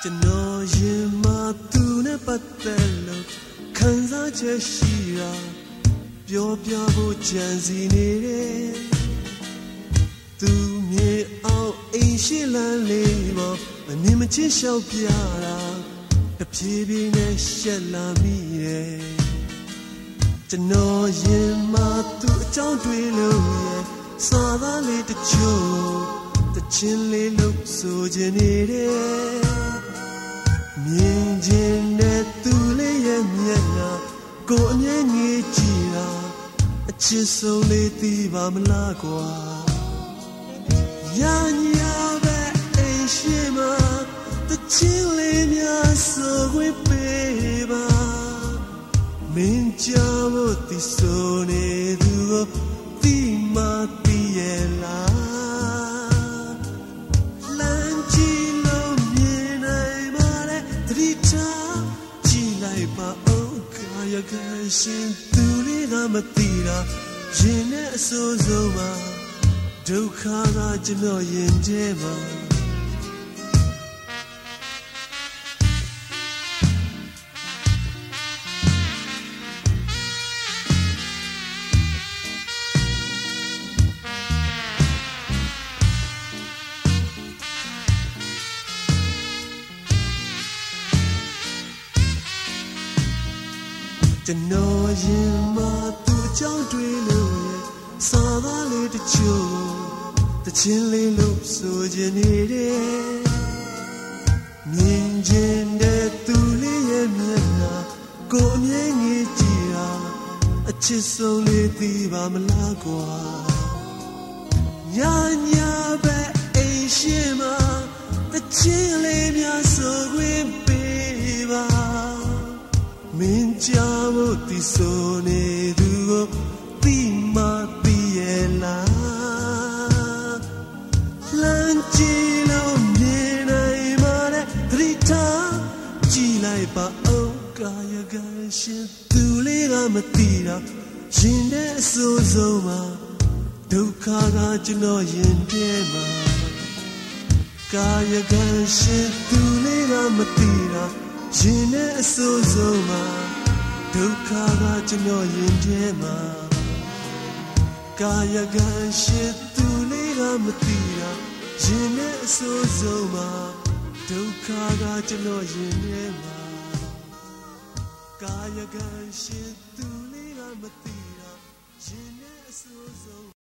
ကျွန်တော်ရင်မှာသူနဲ့ပတ်သက်လို့ခံစားချက်ရှိတာပြောပြဖို့ကြံစီနေတယ်သူမြေအောင်အိမ်ရှိလန်းလေးပေါ်မမြင်မချင်းလျှောက်ပြတာတဖြည်းဖြည်းနဲ့ရှက်လာမိတယ်ကျွန်တော်ရင်မှာသူအကြောင်းတွေလို့ရဲ့စာသားလေးတချို့တချင်းလေးလို့ဆိုချင်နေတယ်မြင်ခြင်းနဲ့သူလေးရဲ့မျက်နှာကိုအမြဲငေးကြည့်တာအချစ်ဆုံးလေးသိပါမလားကွာညာညာပဲအိမ်ရှိမှာတချင်းလေးများဆိုခွင့်ပေးပါမင်းကြောင့်ဒီဆိုနေသူကိုသိမှသိရဲ့လားလမ်းကြည့်လို့မြင်နိုင်ပါလေတတိထားကြည့်လိုက်ပါဦးကာယကံရှင်သူလေးကမသိတာရင်နဲ့အဆိုးဆုံးမှာဒုက္ခကကျွန်တော်ရင်ထဲမှာကျွန်တော်ရင်မှာသူအကြောင်းတွေလို့ရဲ့စာသားလေးတချို့တချင်းလေးလို့ဆိုချင်နေတယ်မြင်ခြင်းတဲ့သူလေးရဲ့မျက်နှာကိုအမြဲငေးကြည့်တာအချစ်ဆုံးလေးသိပါမလားကွာညာညာပဲအိမ်ရှိမှာတချင်းလေးများဆိုခွင့်ပေးပါမင်းကြောင့်ဒီဆိုနေသူကိုသိမှသိရဲ့လားလမ်းကြည့်လို့မြင်နိုင်ပါလေသတိထားကြည့်လိုက်ပါဦးကာယကံရှင်သူလေးကမသိတာရင်ထဲအဆိုးဆုံးမှာဒုက္ခကကျွန်တော်ရင်ထဲမှာကာယကံရှင်သူလေးကမသိတာရင်နဲ့အဆိုးဆုံးမှာဒုက္ခကကျွန်တော်ရင်ထဲမှာကာယကံရှိသူလေးကမသိတာရင်နဲ့အဆိုးဆုံးမှာဒုက္ခကကျွန်တော်ရင်ထဲမှာကာယကံရှိသူလေးကမသိတာရင်နဲ့အဆိုးဆုံး